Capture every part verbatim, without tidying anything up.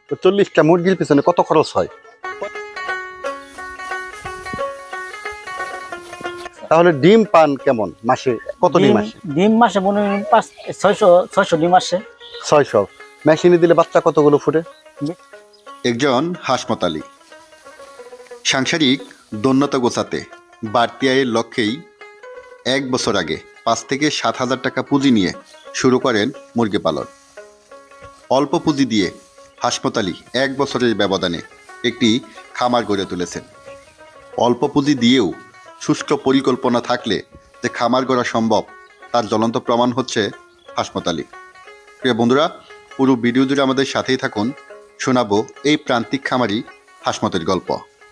তো চল্লিশটা মুরগির পিছনে কত খরচ হয়? তাহলে ডিম পান কেমন মাসে? কত ডিম আসে? ডিম মাসে মনে হয় পাঁচ ছয়শো ছয়শো ডিম আসে। ছয়শো। মেশিনে দিলে বাচ্চা কতগুলো ফুটে? একজন হাসমতালি সাংসারিক দন্যতা গোছাতে বাড়তি আয়ের লক্ষ্যেই এক বছর আগে পাঁচ থেকে সাত হাজার টাকা পুঁজি নিয়ে শুরু করেন মুরগি পালন। অল্প পুঁজি দিয়ে হাসমতালি এক বছরের ব্যবধানে একটি খামার গড়ে তুলেছেন। অল্প পুঁজি দিয়েও সুষ্ঠু পরিকল্পনা থাকলে যে খামার গড়া সম্ভব তার জ্বলন্ত প্রমাণ হচ্ছে হাসমতালি। প্রিয় বন্ধুরা, পুরো ভিডিও জুড়ে আমাদের সাথেই থাকুন, শোনাবো এই প্রান্তিক খামারি হাসমতের গল্প।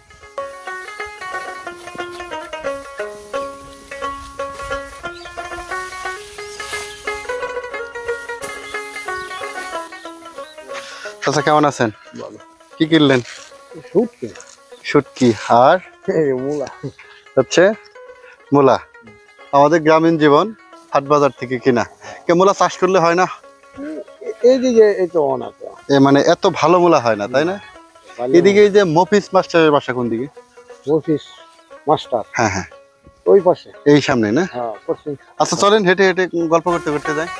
চাচা কেমন আছেন? কি কিনলেন? শুটকি। শুটকি আর মূলা হচ্ছে মূলা। আমাদের গ্রামীণ জীবন হাট বাজার থেকে কিনা। কে মূলা চাষ করলে হয় না? এইদিকে এই তো অনাথ এ মানে এত ভালো মূলা হয় না, তাই না? এদিকে এই যে মফিস মাস্টারের বাসা কোন দিকে? মফিস মাস্টার হ্যাঁ হ্যাঁ ওই পাশে, এই সামনে না? হ্যাঁ। আচ্ছা চলেন হেঁটে হেঁটে গল্প করতে করতে যাই।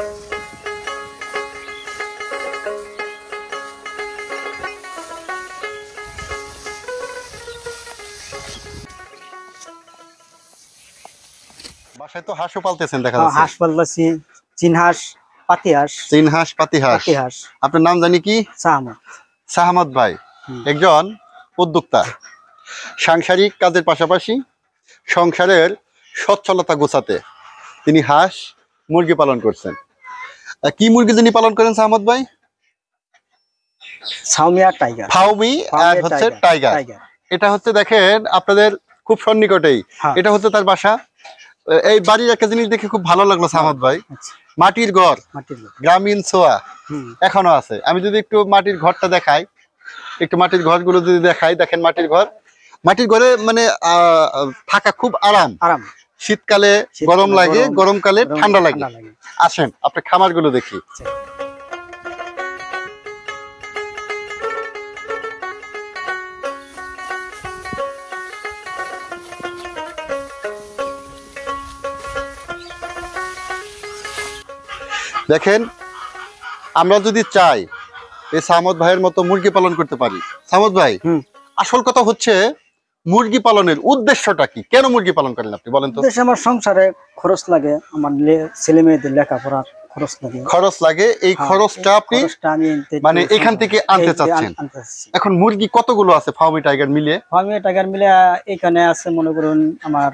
বাসায় তো হাঁসও পালতেছেন দেখা যাচ্ছে। হাঁস পালতেছি, চীন হাঁস, পাতি হাঁস। চীন হাঁস, পাতি হাঁস। পাতি হাঁস। আপনার নাম জানি কি? সাহামত। সাহামত ভাই একজন উদ্যোক্তা। সাংসারিক কাজের পাশাপাশি সংসারের সচ্ছলতা গোছাতে তিনি হাঁস মুরগি পালন করছেন। কি মুরগি যিনি পালন করেন সাহামত ভাই? ফাউমি আর টাইগার। ফাউমি আর হচ্ছে টাইগার। এটা হচ্ছে দেখেন আপনাদের খুব সন্নিকটেই। এটা হচ্ছে তার বাসা। এই বাড়ির একটা জিনিস দেখে খুব ভালো লাগলো সাহামত ভাই, মাটির ঘর, গ্রামীণ ছোঁয়া এখনো আছে। আমি যদি একটু মাটির ঘরটা দেখাই, একটু মাটির ঘরগুলো যদি দেখাই, দেখেন মাটির ঘর। মাটির ঘরে মানে থাকা খুব আরাম। আরাম শীতকালে গরম লাগে, গরমকালে ঠান্ডা লাগে। আসেন আপনার খামার গুলো দেখি। দেখেন আমরা যদি চাই এই সামত ভাইয়ের মতো মুরগি পালন করতে পারি। সামত ভাই, আসল কথা হচ্ছে মুরগি পালনের উদ্দেশ্যটা কি? কেন মুরগি পালন করেন আপনি বলেন তো? আমার সংসারে খরচ লাগে, আমার ছেলে মেয়েদের লেখাপড়ার খরচ লাগে। খরচ লাগে, এই খরচটা আপনি মানে এখান থেকে আনতে চাচ্ছেন। এখন মুরগি কতগুলো আছে ফার্মি টাইগার মিলে? ফার্মি টাইগার মিলে এখানে আছে মনে করুন আমার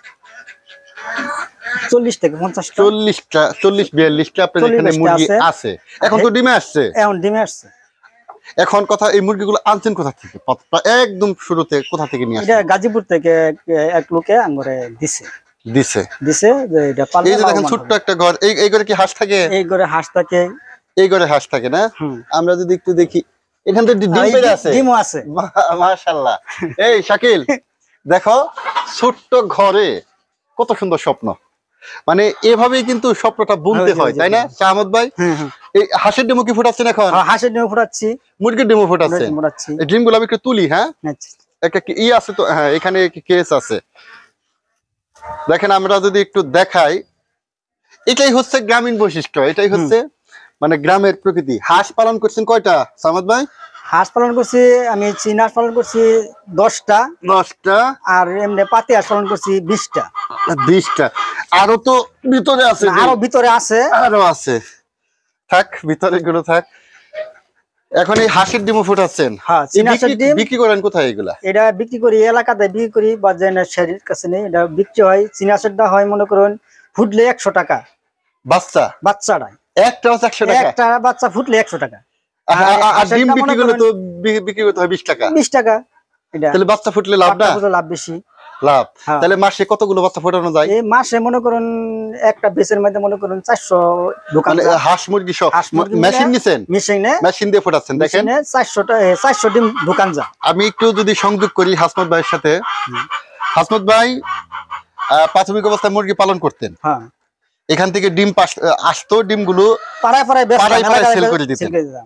চল্লিশ থেকে পঞ্চাশ। চল্লিশটা, চল্লিশ বিয়াল্লিশটা আপনার এখানে মুরগি আছে। এখন তো ডিমে আসছে। এখন ডিমে আসছে। এখন কথা, এই মুরগিগুলো আনছেন কোথা থেকে? একদম শুরুতে কোথা থেকে নিয়ে আসছেন? এটা গাজীপুর থেকে এক লোকে আমারে দিছে। দিছে দিছে যে এটা পালন। এই যে দেখেন ছোট্ট একটা ঘর, এই এই ঘরে কি হাঁস থাকে? এই ঘরে হাঁস থাকে। এই ঘরে হাঁস থাকে না? আমরা যদি একটু দেখি, এখান থেকে ডিম বের আছে। ডিমও আছে। মাশাআল্লাহ। এই শাকিল দেখো, ছোট্ট ঘরে কত সুন্দর স্বপ্ন। মানে এভাবেই কিন্তু স্বপ্নটা বুনতে হয়, তাই না সাহামত ভাই? এই হাঁসের ডিমও কি ফুটাচ্ছেন এখন? হাঁসের ডিমও ফুটাচ্ছি, মুরগির ডিমও ফুটাচ্ছেন। এই ডিমগুলো আমি একটু তুলি। হ্যাঁ, একটা ই আছে তো, হ্যাঁ এখানে কেস আছে। দেখেন আমরা যদি একটু দেখাই, এটাই হচ্ছে গ্রামীণ বৈশিষ্ট্য, এটাই হচ্ছে মানে গ্রামের প্রকৃতি। হাঁস পালন করছেন কয়টা সাহামত ভাই? হাঁস পালন করছি আমি, চীন হাঁস পালন করছি দশটা। দশটা আর এমনি পাতি হাঁস পালন করছি বিশটা। বিশটা আরো তো ভিতরে আছে, আরো ভিতরে আছে, আরো আছে। থাক, ভিতরে গুলো থাক। এখন এই হাঁসের ডিমও ফুটাচ্ছেন? হ্যাঁ, চীন হাঁসের ডিম। বিক্রি করেন কোথায় এগুলা? এটা বিক্রি করি এলাকাতে বিক্রি করি, বাজারের শহরের কাছে নেই। এটা বিক্রি হয়, চীন হাঁসেরটা হয় মনে করুন ফুটলে একশো টাকা বাচ্চা। বাচ্চাটা একটা হচ্ছে একশো টাকা, একটা বাচ্চা ফুটলে একশো টাকা। আর ডিম বিক্রি করলে তো বিক্রি করতে হয় বিশ টাকা। বিশ টাকা। তাহলে বাচ্চা ফুটলে লাভ না? লাভ বেশি। লাভ। তাহলে মাসে কতগুলো বাচ্চা ফোটানো যায়? এই মাসে মনে করুন একটা বেচের মধ্যে মনে করুন চারশো দোকান। হাঁস মুরগি সব মেশিন নিছেন? মেশিনে, মেশিন দিয়ে ফোটাচ্ছেন। দেখেন চারশো চারশো ডিম দোকান যায়। আমি একটু যদি সংযোগ করি হাসমত ভাইয়ের সাথে। হাসমত ভাই প্রাথমিক অবস্থায় মুরগি পালন করতেন। হ্যাঁ, এখান থেকে ডিম আসতো, ডিমগুলো পাড়ায় পাড়ায় সেল করে দিতেন।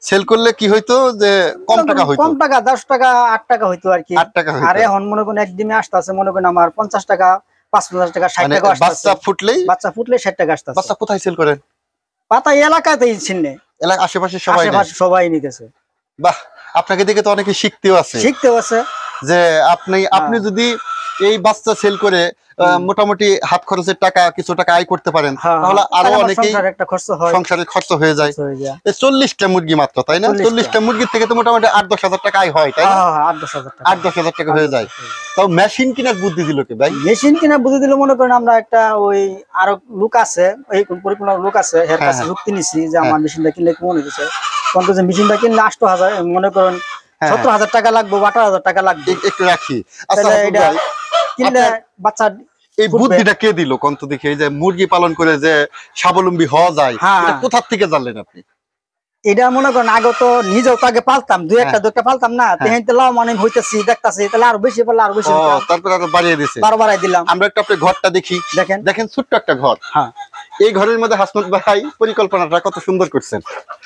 সেল করলে কি হইতো যে কম টাকা হইতো, কম টাকা দশ টাকা আট টাকা হইতো আর কি। আট টাকা হইতো। আর এখন মনে করেন এক ডিমে আসতেছে মনে করেন আমার পঞ্চাশ টাকা পাঁচ পঞ্চাশ টাকা ষাট টাকা আসতেছে। বাচ্চা ফুটলেই বাচ্চা ফুটলে ষাট টাকা আসতেছে। বাচ্চা কোথায় সেল করেন? পাতা এলাকাতেই ছিনে, এলাকা আশেপাশে সবাই আশেপাশে সবাই নিতেছে। বাহ, আপনাকে দেখে তো অনেকে শিখতেও আছে, শিখতেও আছে যে আপনি আপনি যদি এই বাচ্চা সেল করে মোটামুটি হাত খরচের টাকা কিছু টাকা আয় করতে পারেন, তাহলে আরো অনেকেই সংসারের খরচ হয়ে যায়। চল্লিশটা মুরগি মাত্র, তাই না? চল্লিশটা মুরগির থেকে তো মোটামুটি আট দশ হাজার টাকা আয় হয়, তাই না? আট দশ হাজার টাকা হয়ে যায়। তাও মেশিন কেনার বুদ্ধি দিল কে ভাই? মেশিন কেনার বুদ্ধি দিল মনে করেন আমরা একটা ওই আরো লোক আছে, ওই পরিপূর্ণ লোক আছে, এর কাছে যুক্তি নিছি যে আমার মেশিনটা কিনলে কেমন হইতেছে। কিন্তু যে মেশিনটা কিনলে আট হাজার মনে করেন সত্তর হাজার টাকা লাগবে, আঠারো হাজার টাকা লাগবে। একটু রাখি। আচ্ছা, কিনলে বাচ্চা এই বুদ্ধিটা কে দিল কন্ত দেখি? এই যে মুরগি পালন করে যে স্বাবলম্বী হওয়া যায়, এটা কোথা থেকে জানলেন আপনি? এটা মনে করেন আগে তো নিজেও তো আগে পালতাম, দুই একটা দুইটা পালতাম না, তেহেনতে লাভ মানে হইতেছি দেখতাছি, তাহলে আরো বেশি পারলে আরো বেশি, তারপর আরো বাড়িয়ে দিছে, বারো বাড়াই দিলাম। আমরা একটা আপনার ঘরটা দেখি, দেখেন দেখেন ছোট্ট একটা ঘর। হ্যাঁ, এই ঘরের মধ্যে হাসমত ভাই পরিকল্পনাটা কত সুন্দর করছেন।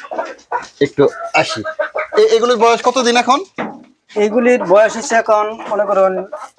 একটু আসি, এগুলোর বয়স কতদিন এখন? এইগুলির বয়স হচ্ছে এখন মনে করেন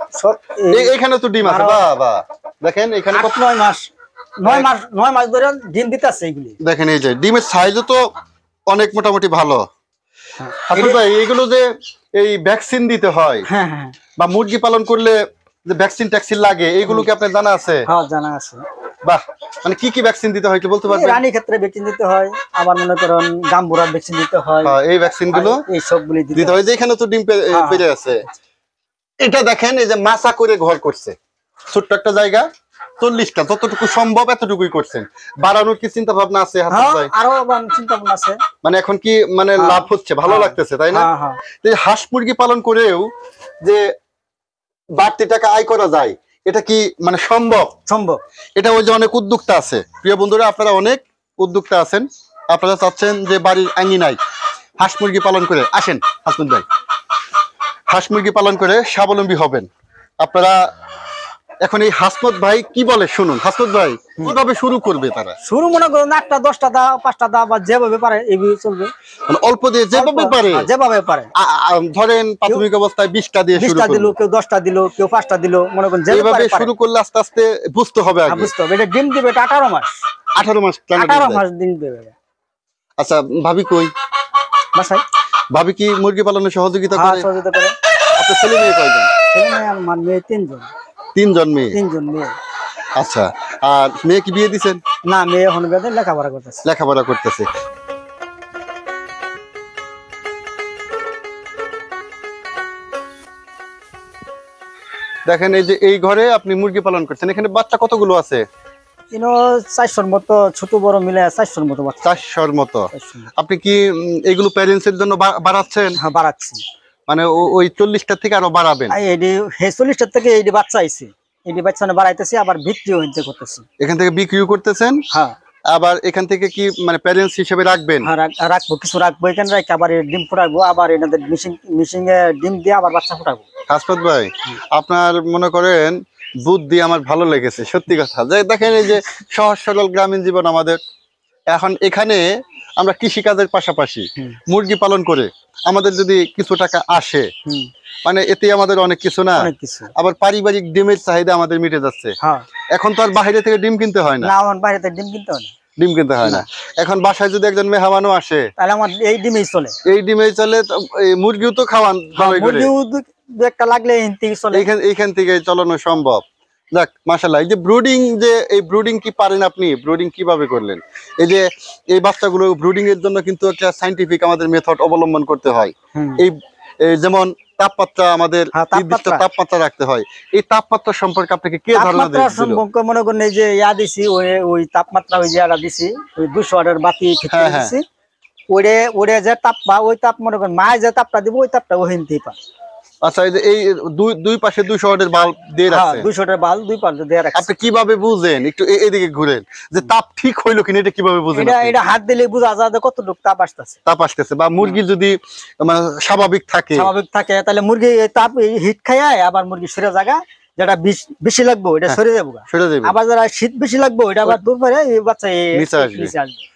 এখানে তো ডিম আছে, বাহ বাহ, দেখেন এখানে কত নয় মাস নয় মাস নয় মাস ধরে ডিম দিতেছে এগুলি। দেখেন এই যে ডিমের সাইজও তো অনেক মোটামুটি ভালো। হাসমত ভাই, এগুলো যে এই ভ্যাকসিন দিতে হয়, হ্যাঁ হ্যাঁ, বা মুরগি পালন করলে যে ভ্যাকসিন ট্যাক্সিন লাগে, এগুলো কি আপনার জানা আছে? হ্যাঁ, জানা আছে। বাহ, মানে কি কি ভ্যাকসিন দিতে হয় কি বলতে পারবেন? রানী ক্ষেত্রে ভ্যাকসিন দিতে হয়, আবার মনে করেন গাম্বুরার ভ্যাকসিন দিতে হয়। হ্যাঁ, এই ভ্যাকসিন গুলো এই সবগুলি দিতে হয়। যে এখানে তো ডিম পেড়ে আছে, এটা দেখেন এই যে মাচা করে ঘর করছে, ছোট্ট একটা জায়গা, চল্লিশটা যতটুকু সম্ভব এতটুকুই করছেন। বাড়ানোর কি চিন্তা ভাবনা আছে? আরো চিন্তা ভাবনা আছে, মানে এখন কি মানে লাভ হচ্ছে, ভালো লাগতেছে, তাই না? হাঁস মুরগি পালন করেও যে বাড়তি টাকা আয় করা যায়, এটা কি মানে সম্ভব? সম্ভব। এটা ওই যে অনেক উদ্যোক্তা আছে, প্রিয় বন্ধুরা, আপনারা অনেক উদ্যোক্তা আছেন, আপনারা চাচ্ছেন যে বাড়ির আঙিনায় হাঁস মুরগি পালন করে, আসেন হাসমত ভাই, হাঁস মুরগি পালন করে স্বাবলম্বী হবেন আপনারা। এখন এই হাসমত ভাই কি বলে শুনুন। হাসমত ভাই কিভাবে শুরু করবে তারা? শুরু মনে করুন আটটা দশটা দা পাঁচটা দা বা যেভাবে পারে এইভাবে চলবে, মানে অল্প দিয়ে যেভাবে পারে, যেভাবে পারে। ধরেন প্রাথমিক অবস্থায় বিশটা দিয়ে শুরু বিশটা দিল, কেউ দশটা দিল, কেউ পাঁচটা দিল, মনে করেন যেভাবে শুরু করলে আস্তে আস্তে বুঝতে হবে, আগে বুঝতে হবে। এটা ডিম দিবে, এটা আঠারো মাস আঠারো মাস আঠারো মাস ডিম দেবে। আচ্ছা, ভাবি কই? বাসায়। ভাবি কি মুরগি পালনে সহযোগিতা করে? সহযোগিতা করে। আপনার ছেলে মেয়ে কয়জন? ছেলে মেয়ে আমার মেয়ে তিনজন। তিনজন মেয়ে? তিনজন মেয়ে। আচ্ছা, আর মেয়ে কি বিয়ে দিছেন? না, মেয়ে এখন লেখাপড়া করতেছে। লেখাপড়া করতেছে। দেখেন এই যে এই ঘরে আপনি মুরগি পালন করছেন, এখানে বাচ্চা কতগুলো আছে? চারশোর মতো, ছোট বড় মিলে চারশোর মতো। চারশোর মতো। আপনি কি এগুলো প্যারেন্টস এর জন্য বাড়াচ্ছেন? হ্যাঁ, বাড়াচ্ছি। মানে ওই চল্লিশটা থেকে আরো বাড়াবেন? চল্লিশটার থেকে এই বাচ্চা আইছে, এই বাচ্চা বাড়াইতেছি, আবার বিক্রিও করতেছি। এখান থেকে বিক্রিও করতেছেন? হ্যাঁ। আবার এখান থেকে কি মানে প্যারেন্টস হিসেবে রাখবেন? হ্যাঁ, রাখবো, কিছু রাখবো এখানে, রাখি আবার ডিম ফুটাবো, আবার এনাদের মিশিং মিশিং এ ডিম দিয়ে আবার বাচ্চা ফুটাবো। হাসমত ভাই, আপনার মনে করেন বুদ্ধি আমার ভালো লেগেছে, সত্যি কথা। দেখেন এই যে সহজ সরল গ্রামীণ জীবন আমাদের, এখন এখানে আমরা কৃষিকাজের পাশাপাশি মুরগি পালন করে আমাদের যদি কিছু টাকা আসে, মানে এতে আমাদের অনেক কিছু না, আবার পারিবারিক ডিমের চাহিদা আমাদের মিটে যাচ্ছে। এখন তো আর বাইরে থেকে ডিম কিনতে হয় না। বাইরে থেকে ডিম কিনতে হয় না, ডিম কিনতে হয় না। এখন বাসায় যদি একজন মেহমানও আসে, তাহলে আমার এই ডিমেই চলে, এই ডিমেই চলে। মুরগিও তো খাওয়ান ভালোই করে, একটা লাগলে এইখান থেকে চালানো সম্ভব। যাক, মাশাআল্লাহ। এই যে ব্রুডিং, যে এই ব্রুডিং কি পারেন আপনি? ব্রুডিং কিভাবে করলেন? এই যে এই বাচ্চাগুলো ব্রুডিং এর জন্য কিন্তু একটা সায়েন্টিফিক আমাদের মেথড অবলম্বন করতে হয়। এই যেমন তাপমাত্রা, আমাদের নির্দিষ্ট তাপমাত্রা রাখতে হয়। এই তাপমাত্রা সম্পর্কে আপনাকে কে ধারণা দিয়েছিল? মনে করেন এই যে ইয়া দিছি, ওই ওই তাপমাত্রা ওই যে আড়া দিছি, ওই দুশো ওয়াটের বাতি ফিট দিছি, ওরে ওরে যে তাপ পা, ওই তাপ মনে করেন মায় যে তাপটা দিব, ওই তাপটা ওহিনতেই পা। আচ্ছা, এই যে এই দুই দুই পাশে দুইশো ওয়াটের বাল্ব দিয়ে রাখছে। দুইশো ওয়াটের বাল্ব দুই পাশে দিয়ে রাখছে। আপনি কিভাবে বুঝেন? একটু এদিকে ঘুরেন, যে তাপ ঠিক হইলো কিনা, এটা কিভাবে বুঝেন? এটা এটা হাত দিলে বোঝা যায় যে কতটুকু তাপ আসতেছে। তাপ আসতেছে, বা মুরগি যদি মানে স্বাভাবিক থাকে, স্বাভাবিক থাকে, তাহলে মুরগি তাপ হিট খায়, আবার মুরগি সরে জায়গা যেটা বেশি লাগবে এটা সরে যাবো, সরে যাবে। আবার যারা শীত বেশি লাগবে ওইটা আবার দূর পরে এই বাচ্চা নিচে আসবে।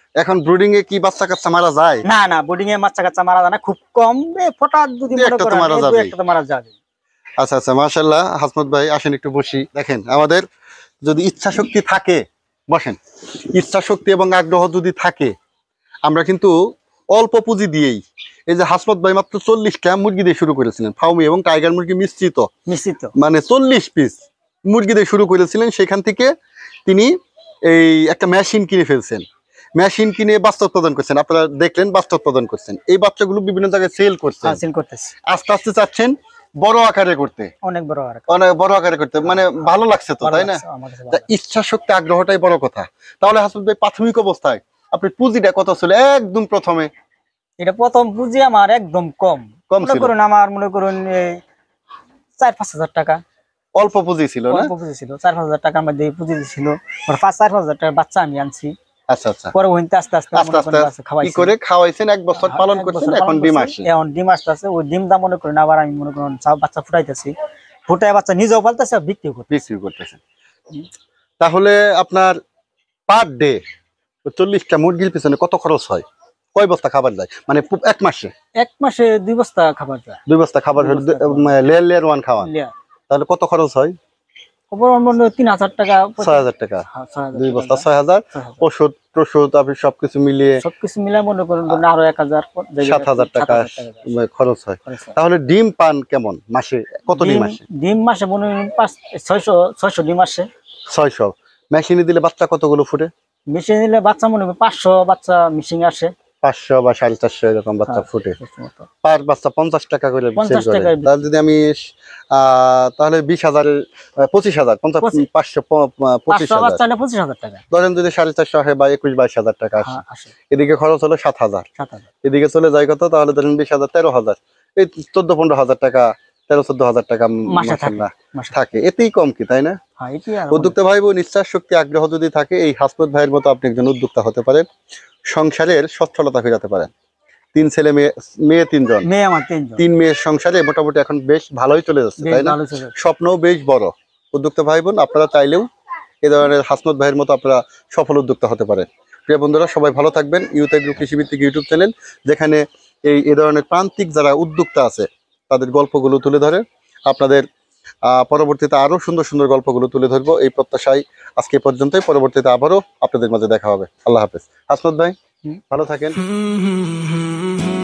এখন ব্রুডিং এ কি বাচ্চা কাচ্চা মারা যায়? না না, ব্রুডিং এ বাচ্চা কাচ্চা মারা যায় না, খুব কম। ফোটা যদি মনে করেন মারা দুই যাবে, একটা তো মারা যাবে। আচ্ছা আচ্ছা, মাশাআল্লাহ। হাসমত ভাই আসেন একটু বসি। দেখেন, আমাদের যদি ইচ্ছা শক্তি থাকে, বসেন, ইচ্ছা শক্তি এবং আগ্রহ যদি থাকে, আমরা কিন্তু অল্প পুঁজি দিয়েই, এই যে হাসমত ভাই মাত্র চল্লিশটা মুরগি দিয়ে শুরু করেছিলেন, ফাউমি এবং টাইগার মুরগি মিশ্রিত মিশ্রিত, মানে চল্লিশ পিস মুরগি দিয়ে শুরু করেছিলেন। সেখান থেকে তিনি এই একটা মেশিন কিনে ফেলছেন, মেশিন কিনে বাচ্চা উৎপাদন করছেন। আপনারা দেখলেন বাচ্চা উৎপাদন করছেন, এই বাচ্চাগুলো বিভিন্ন জায়গায় সেল করছেন, সেল করতেছে। আস্তে আস্তে চাচ্ছেন বড় আকারে করতে, অনেক বড় আকারে, অনেক বড় আকারে করতে। মানে ভালো লাগছে তো, তাই না? ইচ্ছা শক্তি আগ্রহটাই বড় কথা। তাহলে হাসমত ভাই প্রাথমিক অবস্থায় আপনি পুঁজিটা কত ছিল একদম প্রথমে? এটা প্রথম পুঁজি আমার একদম কম, কম মনে ছিল, করুন আমার মনে করুন এই চার পাঁচ হাজার টাকা। অল্প পুঁজি ছিল না? অল্প পুঁজি ছিল, চার পাঁচ হাজার টাকার মধ্যে পুঁজি ছিল। পাঁচ চার পাঁচ হাজার টাকার বাচ্চা আমি আনছি। আচ্ছা আচ্ছা, পরে ওইতে আস্তে আস্তে আস্তে আস্তে কি করে খাওয়াইছেন, এক বছর পালন করছেন, এখন ডিম আসে। এখন ডিম আসতেছে, ওই ডিমটা মনে করেন আবার আমি মনে করেন বাচ্চা ফুটাইতেছি, ফুটাই বাচ্চা নিজেও পালতেছে, বিক্রি করতে বিক্রি করতেছেন। তাহলে আপনার পার ডে চল্লিশটা মুরগির পিছনে কত খরচ হয়? কয় বস্তা খাবার যায় মানে এক মাসে? এক মাসে দুই বস্তা খাবার যায়। দুই বস্তা খাবার লেয়ার লেয়ার ওয়ান খাওয়ান, তাহলে কত খরচ হয়? তিন হাজার টাকা, ছয় হাজার টাকা, দুই বস্তা ছয় হাজার, ওষুধ টষুধ আপনি সবকিছু মিলিয়ে সবকিছু মিলিয়ে মনে করেন আরো এক হাজার সাত হাজার টাকা খরচ হয়। তাহলে ডিম পান কেমন মাসে? কত ডিম আসে? ডিম মাসে মনে করেন পাঁচ ছয়শো ছয়শো ডিম আসে। ছয়শো। মেশিনে দিলে বাচ্চা কতগুলো ফুটে? মেশিনে দিলে বাচ্চা মনে করেন পাঁচশো বাচ্চা মিশিং আসে, পাঁচশো বা সাড়ে চারশো এরকম বাচ্চা ফুটে। পার বাচ্চা পঞ্চাশ টাকা করে। তাহলে যদি আমি আহ তাহলে বিশ হাজার পঁচিশ হাজার পঞ্চাশ পাঁচশো পঁচিশ হাজার পঁচিশ হাজার টাকা ধরেন, যদি সাড়ে চারশো হয় বা একুশ বাইশ হাজার টাকা আসে। এদিকে খরচ হলো সাত হাজার, এদিকে চলে যায় কত? তাহলে ধরেন বিশ হাজার, তেরো হাজার, এই চোদ্দ পনেরো হাজার টাকা, তেরো চোদ্দ হাজার টাকা থাকে। এতেই কম কি, তাই না? উদ্যোক্তা ভাই বোন, ইচ্ছা শক্তি আগ্রহ যদি থাকে, এই হাসমত ভাইয়ের মতো আপনি একজন উদ্যোক্তা হতে পারেন, সংসারের সচ্ছলতা ফেরাতে পারেন। তিন ছেলে মেয়ে, মেয়ে তিনজন, তিন মেয়ের সংসারে মোটামুটি এখন বেশ ভালোই চলে যাচ্ছে, তাই না? স্বপ্নও বেশ বড়। উদ্যোক্তা ভাই বোন, আপনারা চাইলেও এ ধরনের হাসমত ভাইয়ের মতো আপনারা সফল উদ্যোক্তা হতে পারেন। প্রিয় বন্ধুরা, সবাই ভালো থাকবেন। ইউথ এগ্রো কৃষিভিত্তিক ইউটিউব চ্যানেল, যেখানে এই এ ধরনের প্রান্তিক যারা উদ্যোক্তা আছে তাদের গল্পগুলো তুলে ধরে, আপনাদের আহ পরবর্তীতে আরো সুন্দর সুন্দর গল্পগুলো তুলে ধরবো এই প্রত্যাশায় আজকে পর্যন্তই। পরবর্তীতে আবারও আপনাদের মাঝে দেখা হবে। আল্লাহ হাফেজ। হাসমত ভাই ভালো থাকেন।